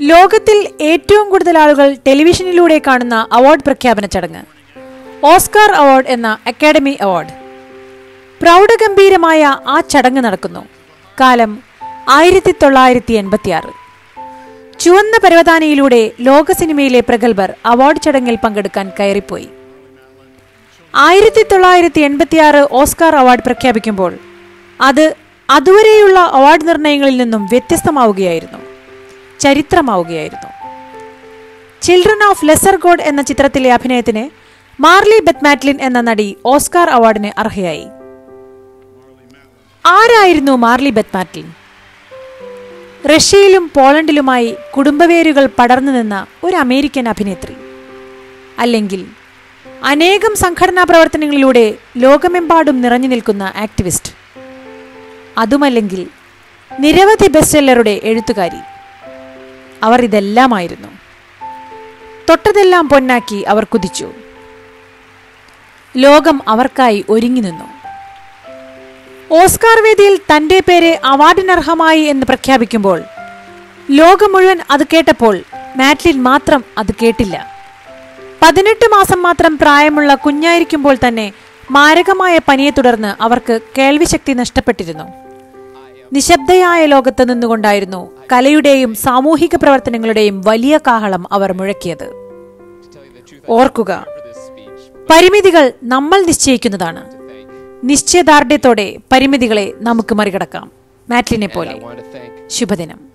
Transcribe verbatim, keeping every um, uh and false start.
ലോകത്തിൽ ഏറ്റവും കൂടുതൽ ആളുകൾ ടെലിവിഷനിലൂടെ കാണുന്ന അവാർഡ് പ്രഖ്യാപന ചടങ്ങ് ഓസ്കാർ അവാർഡ് എന്ന അക്കാഡമി അവാർഡ്. പ്രൗഢഗംഭീരമായ ആ ചടങ്ങ് നടക്കുന്നു. കാലം ആയിരത്തി തൊള്ളായിരത്തി എൺപത്തി ആറ്. ചുവന്ന പരവതാനിയിലൂടെ ലോക സിനിമയിലെ പ്രഗത്ഭർ അവാർഡ് ചടങ്ങിൽ പങ്കെടുക്കാൻ കയറിപ്പോയി. ആയിരത്തി തൊള്ളായിരത്തി എൺപത്തി ആറ് ഓസ്കാർ അവാർഡ് പ്രഖ്യാപിക്കുമ്പോൾ അത് അതുവരെയുള്ള അവാർഡ് നിർണയങ്ങളിൽ നിന്നും വ്യത്യസ്തമാവുകയായിരുന്നു, ചരിത്രമാവുകയായിരുന്നു. ചിൽഡ്രൻ ഓഫ് ലെസർ ഗോഡ് എന്ന ചിത്രത്തിലെ അഭിനയത്തിന് മാർലി ബെത്ത് മാറ്റ്ലിൻ എന്ന നടി ഓസ്കാർ അവാർഡിന് അർഹയായി. ആരായിരുന്നു മാർലി ബെത്ത് മാറ്റ്ലിൻ? റഷ്യയിലും പോളണ്ടിലുമായി കുടുംബവേരുകൾ പടർന്നു നിന്ന ഒരു അമേരിക്കൻ അഭിനേത്രി. അല്ലെങ്കിൽ അനേകം സംഘടനാ പ്രവർത്തനങ്ങളിലൂടെ ലോകമെമ്പാടും നിറഞ്ഞു നിൽക്കുന്ന ആക്ടിവിസ്റ്റ്. അതുമല്ലെങ്കിൽ നിരവധി ബെസ്റ്റ്സെല്ലറുടെ എഴുത്തുകാരി. അവർ ഇതെല്ലാമായിരുന്നു. തൊട്ടതെല്ലാം പൊന്നാക്കി അവർ കുതിച്ചു. ലോകം അവർക്കായി ഒരുങ്ങി നിന്നു. ഓസ്കാർ വേദിയിൽ തന്റെ പേര് അവാർഡിനർഹമായി എന്ന് പ്രഖ്യാപിക്കുമ്പോൾ ലോകം മുഴുവൻ അത് കേട്ടപ്പോൾ മാറ്റ്ലിൻ മാത്രം അത് കേട്ടില്ല. പതിനെട്ട് മാസം മാത്രം പ്രായമുള്ള കുഞ്ഞായിരിക്കുമ്പോൾ തന്നെ മാരകമായ പനിയെ തുടർന്ന് അവർക്ക് കേൾവിശക്തി നഷ്ടപ്പെട്ടിരുന്നു. നിശബ്ദയായ ലോകത്ത് നിന്നുകൊണ്ടായിരുന്നു കലയുടെയും സാമൂഹിക പ്രവർത്തനങ്ങളുടെയും വലിയ കാഹളം അവർ മുഴക്കിയത്. ഓർക്കുക, പരിമിതികൾ നമ്മൾ നിശ്ചയിക്കുന്നതാണ്. നിശ്ചയദാർഢ്യത്തോടെ പരിമിതികളെ നമുക്ക് മറികടക്കാം. മാറ്റ്ലിനെ പോലെ. ശുഭദിനം.